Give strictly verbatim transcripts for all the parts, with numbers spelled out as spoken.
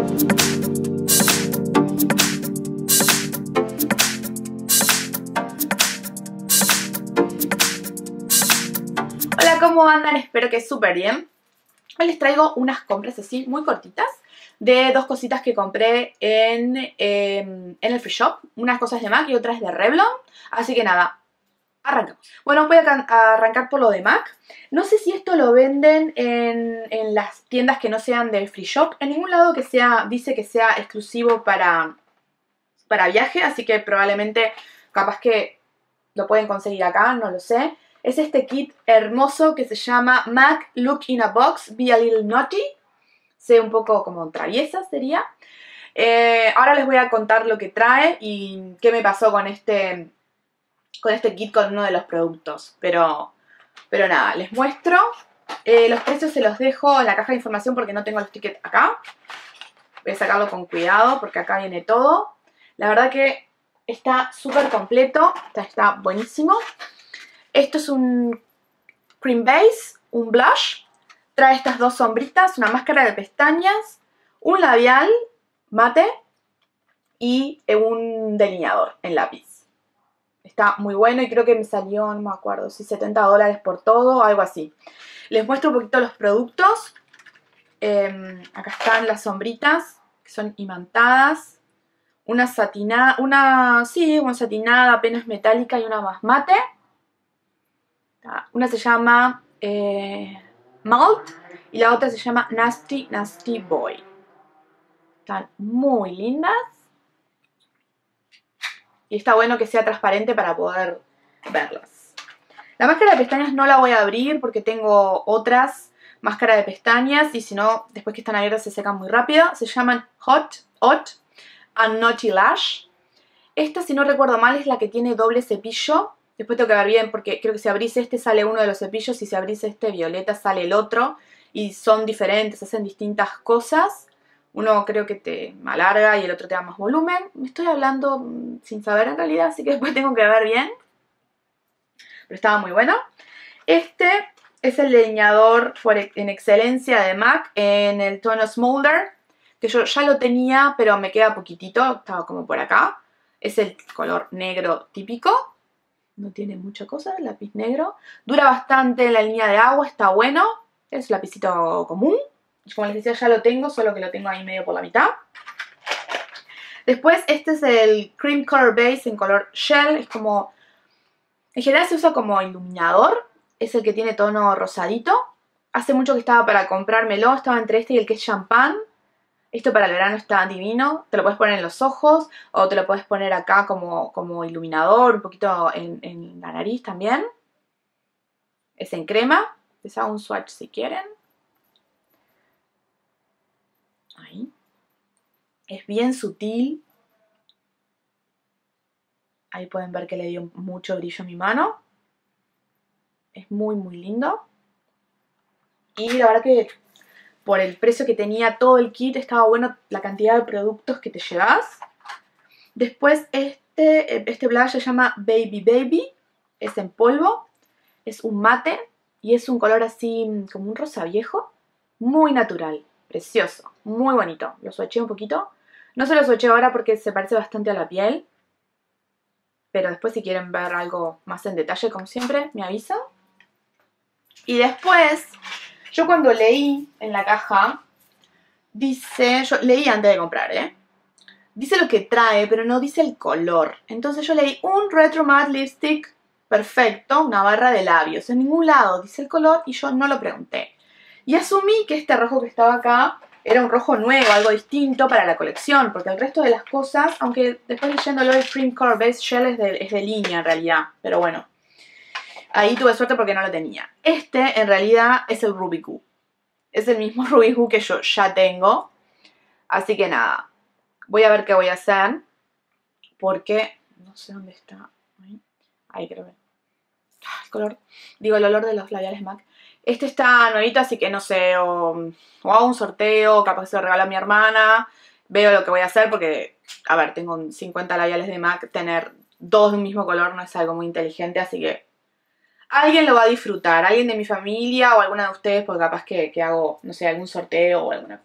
Hola, ¿cómo andan? Espero que súper bien. Hoy les traigo unas compras así muy cortitas de dos cositas que compré en, eh, en el Free Shop. Unas cosas de MAC y otras de Revlon. Así que nada, arrancamos. Bueno, voy a, a arrancar por lo de MAC. No sé si esto lo venden en, en las tiendas que no sean del Free Shop. En ningún lado que sea, dice que sea exclusivo para, para viaje. Así que probablemente, capaz que lo pueden conseguir acá, no lo sé. Es este kit hermoso que se llama MAC Look in a Box, Be a Little Naughty. Sé un poco como traviesa sería. Eh, ahora les voy a contar lo que trae y qué me pasó con este, con este kit con uno de los productos. Pero, pero nada, les muestro. Eh, los precios se los dejo en la caja de información porque no tengo los tickets acá. Voy a sacarlo con cuidado porque acá viene todo. La verdad que está súper completo, está, está buenísimo. Esto es un cream base, un blush. Trae estas dos sombritas, una máscara de pestañas, un labial mate y un delineador en lápiz. Está muy bueno y creo que me salió, no me acuerdo, si setenta dólares por todo, algo así. Les muestro un poquito los productos. Eh, acá están las sombritas, que son imantadas. Una satinada, una, sí, una satinada apenas metálica y una más mate. Una se llama eh, Malt y la otra se llama Nasty Nasty Boy. Están muy lindas. Y está bueno que sea transparente para poder verlas. La máscara de pestañas no la voy a abrir porque tengo otras máscaras de pestañas y si no, después que están abiertas se secan muy rápido. Se llaman Hot, Hot and Naughty Lash. Esta, si no recuerdo mal, es la que tiene doble cepillo. Después tengo que ver bien porque creo que si abrís este sale uno de los cepillos y si abrís este violeta sale el otro. Y son diferentes, hacen distintas cosas. Uno creo que te alarga y el otro te da más volumen. Me estoy hablando mmm, sin saber en realidad, así que después tengo que ver bien. Pero estaba muy bueno. Este es el delineador por, en excelencia de MAC en el tono Smolder. Que yo ya lo tenía, pero me queda poquitito, estaba como por acá. Es el color negro típico. No tiene mucha cosa, lápiz negro. Dura bastante en la línea de agua, está bueno. Es un lapicito común. Como les decía, ya lo tengo, solo que lo tengo ahí medio por la mitad. Después, este es el Cream Color Base en color Shell. Es como... En general se usa como iluminador. Es el que tiene tono rosadito. Hace mucho que estaba para comprármelo. Estaba entre este y el que es champán. Esto para el verano está divino, te lo puedes poner en los ojos o te lo puedes poner acá como, como iluminador, un poquito en, en la nariz también. Es en crema, les hago un swatch si quieren. Ahí. Es bien sutil. Ahí pueden ver que le dio mucho brillo a mi mano. Es muy muy lindo. Y la verdad que... por el precio que tenía todo el kit, estaba bueno la cantidad de productos que te llevas. Después este, este blush se llama Baby Baby. Es en polvo. Es un mate. Y es un color así como un rosa viejo. Muy natural. Precioso. Muy bonito. Lo swatché un poquito. No se lo swatché ahora porque se parece bastante a la piel. Pero después si quieren ver algo más en detalle, como siempre, me avisan. Y después... yo cuando leí en la caja, dice, yo leí antes de comprar, ¿eh? Dice lo que trae, pero no dice el color. Entonces yo leí un Retro Matte Lipstick perfecto, una barra de labios. En ningún lado dice el color y yo no lo pregunté. Y asumí que este rojo que estaba acá era un rojo nuevo, algo distinto para la colección. Porque el resto de las cosas, aunque después leyéndolo el Cream Color Base Shell es de, es de línea en realidad. Pero bueno. Ahí tuve suerte porque no lo tenía. Este, en realidad, es el Ruby Goo. Es el mismo Ruby Goo que yo ya tengo. Así que nada. Voy a ver qué voy a hacer. Porque... no sé dónde está. Ahí, Ahí creo que... el color... digo, el olor de los labiales MAC. Este está nuevito, así que no sé. O, o hago un sorteo. Capaz se lo regalo a mi hermana. Veo lo que voy a hacer porque... a ver, tengo cincuenta labiales de MAC. Tener dos de un mismo color no es algo muy inteligente. Así que... alguien lo va a disfrutar, alguien de mi familia o alguna de ustedes, porque capaz que, que hago, no sé, algún sorteo o alguna cosa.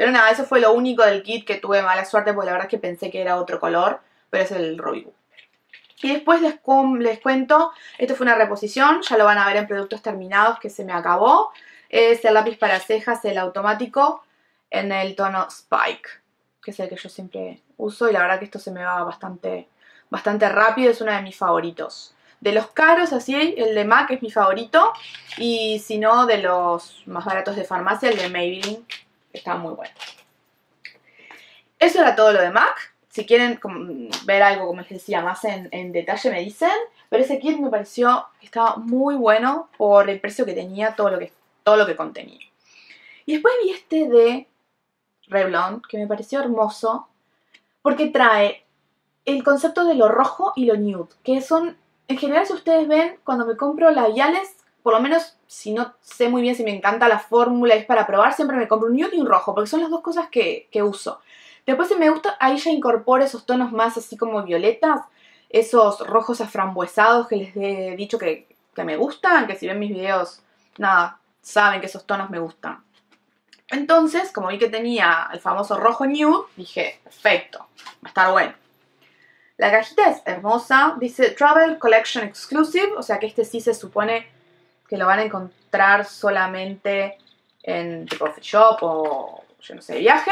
Pero nada, eso fue lo único del kit que tuve mala suerte, porque la verdad es que pensé que era otro color, pero es el Ruby Woo. Y después les, les cuento, esto fue una reposición, ya lo van a ver en productos terminados que se me acabó. Es el lápiz para cejas, el automático, en el tono Spike, que es el que yo siempre uso, y la verdad que esto se me va bastante, bastante rápido, es uno de mis favoritos. De los caros, así, el de MAC es mi favorito, y si no, de los más baratos de farmacia, el de Maybelline, que está muy bueno. Eso era todo lo de MAC. Si quieren ver algo, como les decía, más en, en detalle me dicen. Pero ese kit me pareció que estaba muy bueno por el precio que tenía, todo lo que, todo lo que contenía. Y después vi este de Revlon, que me pareció hermoso, porque trae el concepto de lo rojo y lo nude, que son, en general, si ustedes ven, cuando me compro labiales, por lo menos si no sé muy bien si me encanta la fórmula y es para probar, siempre me compro un nude y un rojo, porque son las dos cosas que, que uso. Después, si me gusta, ahí ya incorporo esos tonos más así como violetas, esos rojos aframbuesados que les he dicho que, que me gustan, que si ven mis videos, nada, saben que esos tonos me gustan. Entonces, como vi que tenía el famoso rojo nude, dije, perfecto, va a estar bueno. La cajita es hermosa, dice Travel Collection Exclusive, o sea que este sí se supone que lo van a encontrar solamente en tipo free shop o yo no sé, viaje.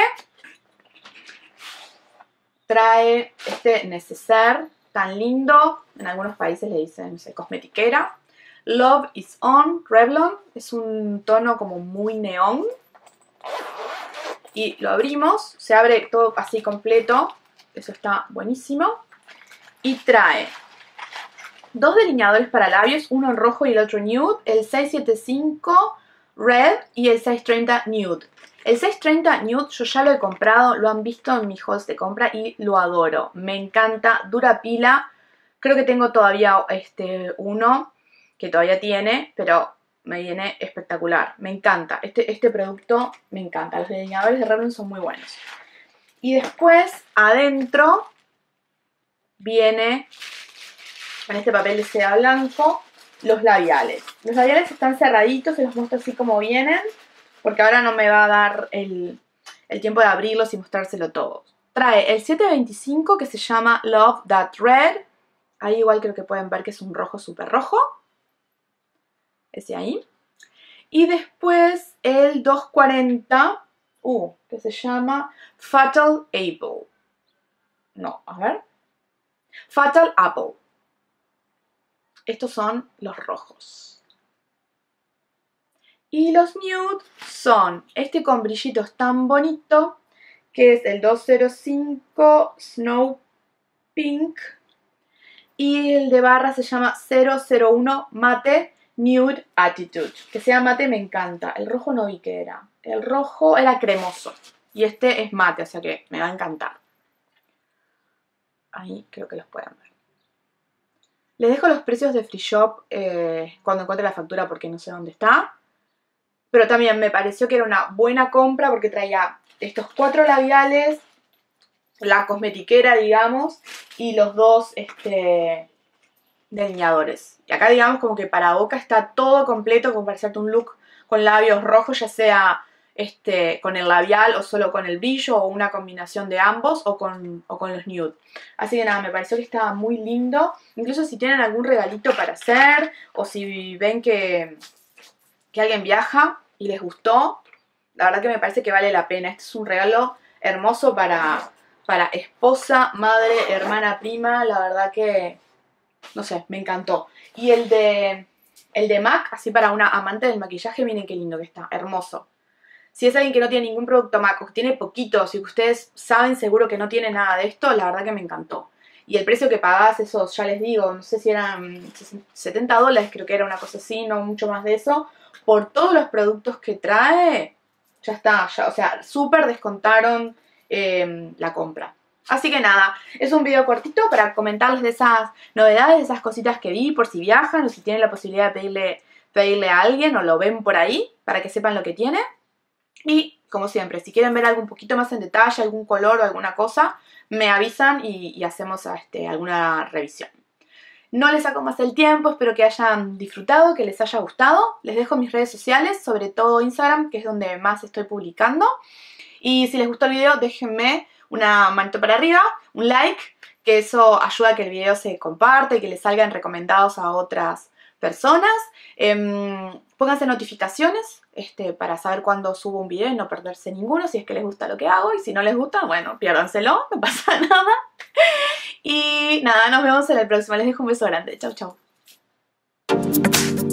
Trae este neceser tan lindo, en algunos países le dicen, no sé, cosmetiquera. Love is on, Revlon, es un tono como muy neón. Y lo abrimos, se abre todo así completo, eso está buenísimo. Y trae dos delineadores para labios, uno en rojo y el otro nude, el seiscientos setenta y cinco Red y el seiscientos treinta Nude. El seiscientos treinta Nude yo ya lo he comprado, lo han visto en mis hauls de compra y lo adoro. Me encanta, dura pila. Creo que tengo todavía este uno que todavía tiene, pero me viene espectacular. Me encanta, este, este producto me encanta. Los delineadores de Revlon son muy buenos. Y después, adentro, viene en este papel de seda blanco los labiales. Los labiales están cerraditos, se los muestro así como vienen, porque ahora no me va a dar el, el tiempo de abrirlos y mostrárselo todo. Trae el setecientos veinticinco que se llama Love That Red. Ahí igual creo que pueden ver que es un rojo súper rojo. Ese ahí. Y después el doscientos cuarenta, uh, que se llama Fatal Apple. No, a ver. Fatal Apple. Estos son los rojos. Y los nude son este con brillitos tan bonito, que es el doscientos cinco Snow Pink. Y el de barra se llama cero cero uno Mate Nude Attitude. Que sea mate me encanta. El rojo no vi que era. El rojo era cremoso. Y este es mate, o sea que me va a encantar. Ahí creo que los pueden ver. Les dejo los precios de Free Shop eh, cuando encuentre la factura porque no sé dónde está. Pero también me pareció que era una buena compra porque traía estos cuatro labiales, la cosmetiquera, digamos, y los dos este, delineadores. Y acá, digamos, como que para boca está todo completo, como para hacerte un look con labios rojos, ya sea este, con el labial o solo con el brillo, o una combinación de ambos, o con, o con los nude. Así que nada, me pareció que estaba muy lindo. Incluso si tienen algún regalito para hacer, o si ven que... que alguien viaja y les gustó, la verdad que me parece que vale la pena. Este es un regalo hermoso para, para esposa, madre, hermana, prima. La verdad que, no sé, me encantó. Y el de, el de MAC, así para una amante del maquillaje, miren qué lindo que está, hermoso. Si es alguien que no tiene ningún producto MAC o que tiene poquitos y que ustedes saben seguro que no tiene nada de esto, la verdad que me encantó. Y el precio que pagás, esos, ya les digo, no sé si eran setenta dólares, creo que era una cosa así, no mucho más de eso. Por todos los productos que trae, ya está, ya, o sea, súper descontaron eh, la compra. Así que nada, es un video cortito para comentarles de esas novedades, de esas cositas que vi por si viajan o si tienen la posibilidad de pedirle, pedirle a alguien o lo ven por ahí para que sepan lo que tiene. Y, como siempre, si quieren ver algo un poquito más en detalle, algún color o alguna cosa, me avisan y, y hacemos este, alguna revisión. No les saco más el tiempo, espero que hayan disfrutado, que les haya gustado. Les dejo mis redes sociales, sobre todo Instagram, que es donde más estoy publicando. Y si les gustó el video, déjenme una manito para arriba, un like, que eso ayuda a que el video se comparta y que les salgan recomendados a otras personas. Eh, pónganse notificaciones este, para saber cuándo subo un video y no perderse ninguno, si es que les gusta lo que hago, y si no les gusta, bueno, piérdanselo, no pasa nada. Y nada, nos vemos en el próximo. Les dejo un beso grande. Chau, chau.